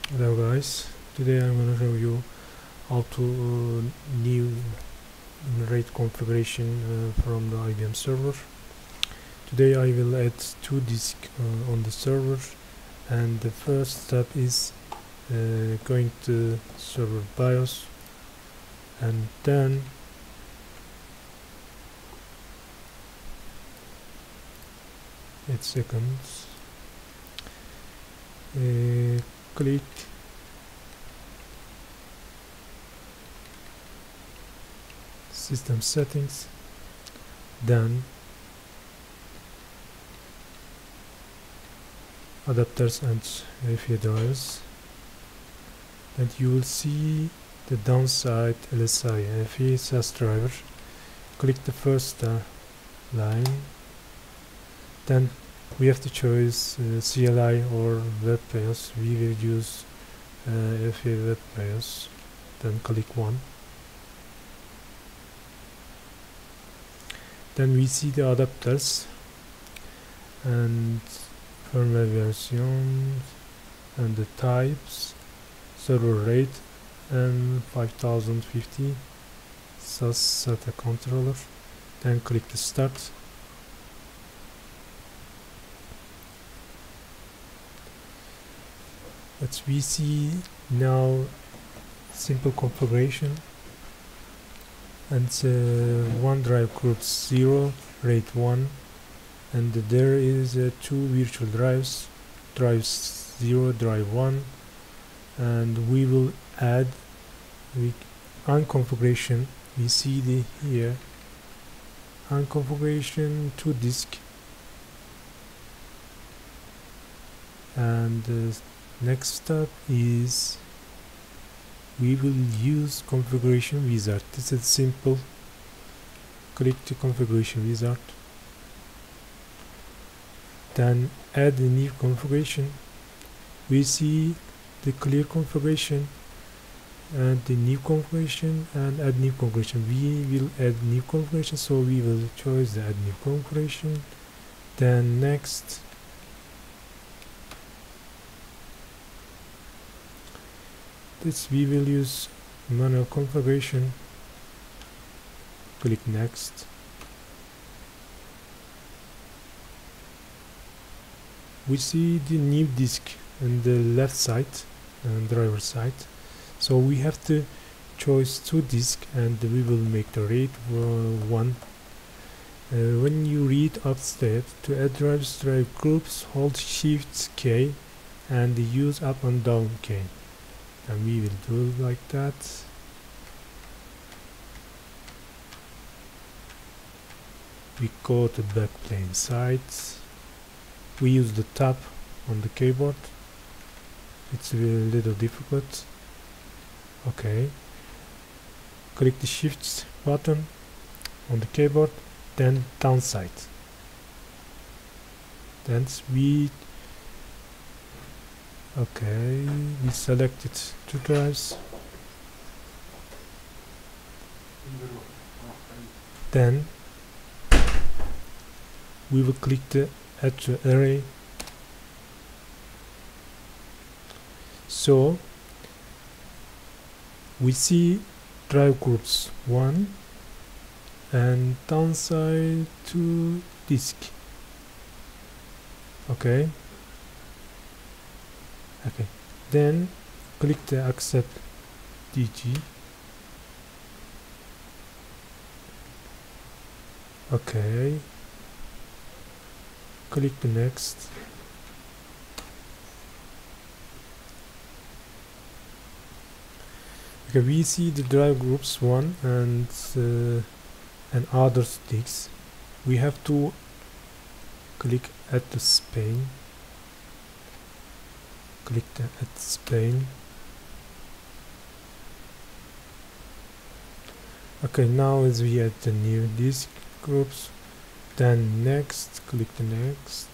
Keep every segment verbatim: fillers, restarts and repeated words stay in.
Hello guys, today I'm going to show you how to uh, new RAID configuration uh, from the I B M server. Today I will add two disks uh, on the server, and the first step is uh, going to server BIOS, and then eight seconds uh, click system settings, then adapters and F A drivers, and you will see the downside L S I F A S A S driver. Click the first uh, line, then we have to choose uh, C L I or Web BIOS. We will use uh, F A Web BIOS, then click one. Then we see the adapters and firmware versions and the types, server RAID M five thousand fifty S A S SATA controller. Then click the start. But we see now simple configuration, and uh, one drive group zero, RAID one, and there is uh, two virtual drives, drive zero, drive one, and we will add we on configuration. We see the here on configuration two disk, and the next step is we will use configuration wizard. This is simple. Click the configuration wizard, then add a new configuration. We see the clear configuration and the new configuration and add new configuration. We will add new configuration, so we will choose the add new configuration. Then next, this we will use manual configuration. Click next. We see the new disk on the left side and driver side, so we have to choose two disks, and we will make the RAID uh, one. Uh, when you read up step to add drives drive groups, hold shift K and use up and down key, and we will do it like that. We go to backplane side. We use the tab on the keyboard. It's a little difficult. Okay. Click the shift button on the keyboard, then downside. Then we okay. We selected two drives. Then we will click the add to array. So we see drive groups one and downside to disk. Okay. Okay. Then click the accept D G. Okay. Click the next. Okay, we see the drive groups one and uh, and other sticks. We have to click add the span. Click the add span. Okay, now as we add the new disk groups, then next, click the next.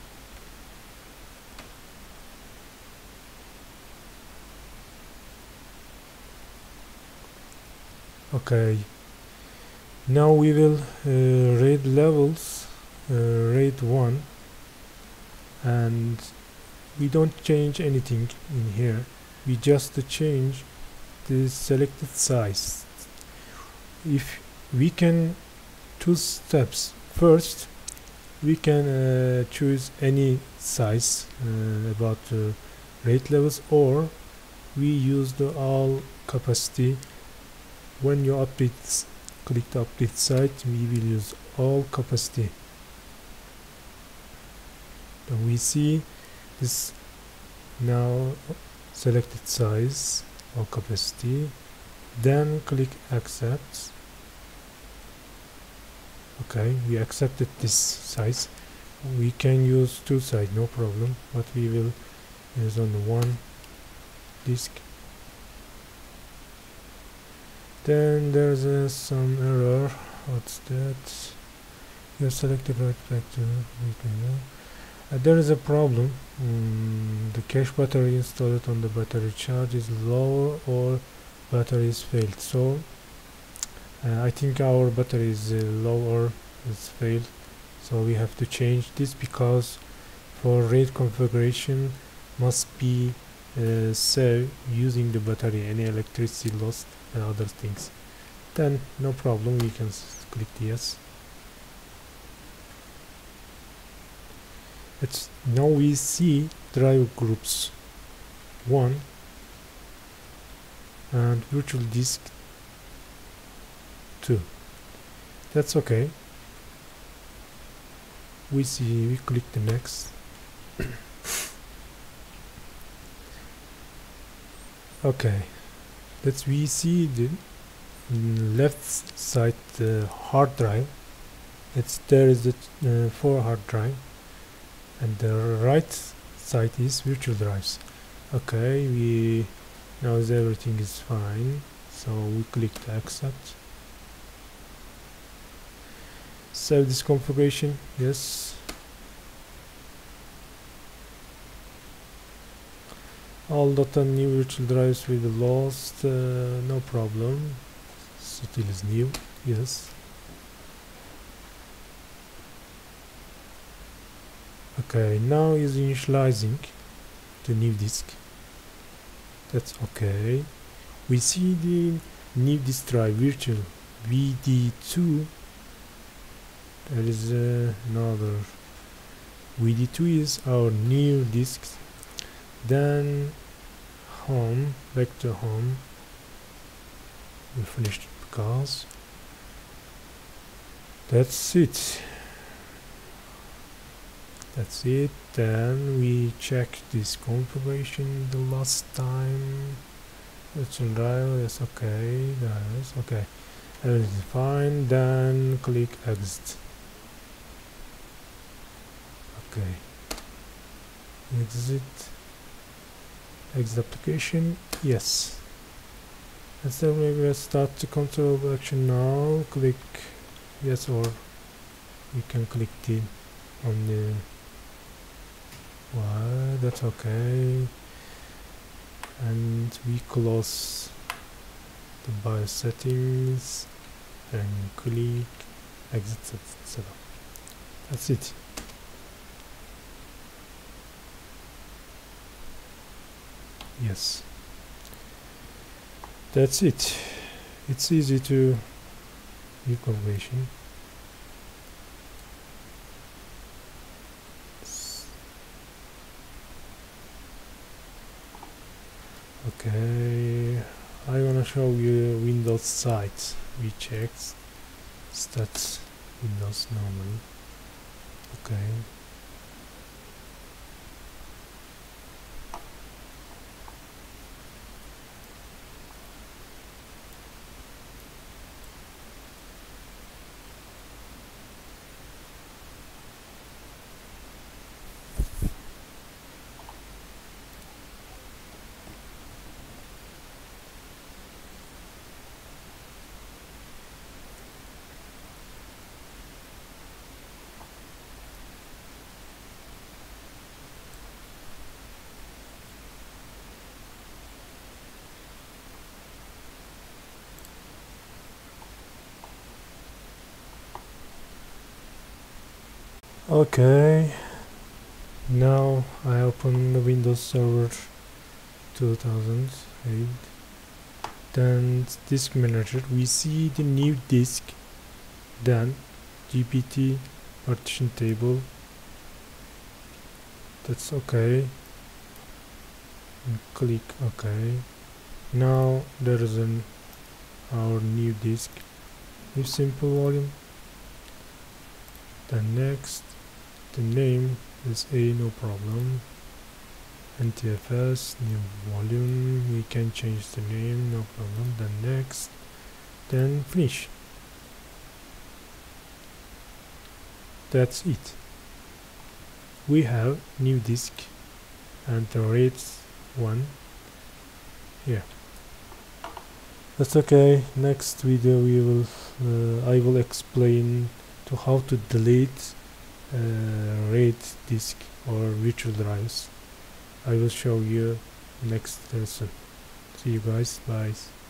Okay, now we will uh, RAID levels, uh, RAID one, and we don't change anything in here. we just change the selected size. If we can two steps. First, we can uh, choose any size uh, about uh, rate levels, or we use the all capacity. When you update, click the update site, we will use all capacity. And we see this now selected size or capacity, then click accept. Okay, we accepted this size. We can use two sides, no problem, but we will use only one disk. Then there's uh, some error. What's that? You selected right back to uh, there is a problem. Mm, the cache battery installed on the battery charge is lower, or battery is failed. So uh, I think our battery is uh, lower, it's failed, so we have to change this, because for RAID configuration must be uh, saved using the battery, any electricity lost and other things. Then no problem, we can click yes. It's now we see drive groups one and virtual disk two. That's okay. We see, we click the next. Okay, let's we see the left side uh, hard drive. It's there is the uh, four hard drive, and the right side is virtual drives. Okay, we now everything is fine, so we click the accept. Save this configuration, yes. All data new virtual drives will be lost, uh, no problem. Still is new, yes. Okay, now is initializing the new disk. That's okay. We see the new disk drive virtual V D two. There is uh, another V D two is our new disk. Then home, back to home. We finished because that's it. That's it. Then we check this configuration the last time. Virtual drive, yes, okay, yes, okay. Everything is fine. Then click exit. Okay. Exit. Exit application. Yes. And so we will start the control action now. Click yes, or we can click the on the. Well, that's okay. And we close the BIOS settings and click exit setup. That's it. Yes, that's it. It's easy to do configuration. Okay, I wanna show you Windows site. We checked stats Windows normally. Okay. Okay, now I open the Windows Server two thousand eight. Then disk manager, we see the new disk, then G P T partition table. That's okay, and click OK. Now there is an our new disk, new simple volume. Then next, the name is A, no problem. N T F S, new volume, we can change the name, no problem. Then next, then finish. That's it. We have new disk and the RAID one here. That's okay. Next video we will uh, I will explain to how to delete uh, RAID disk or virtual drives. I will show you next lesson. See you guys. Bye.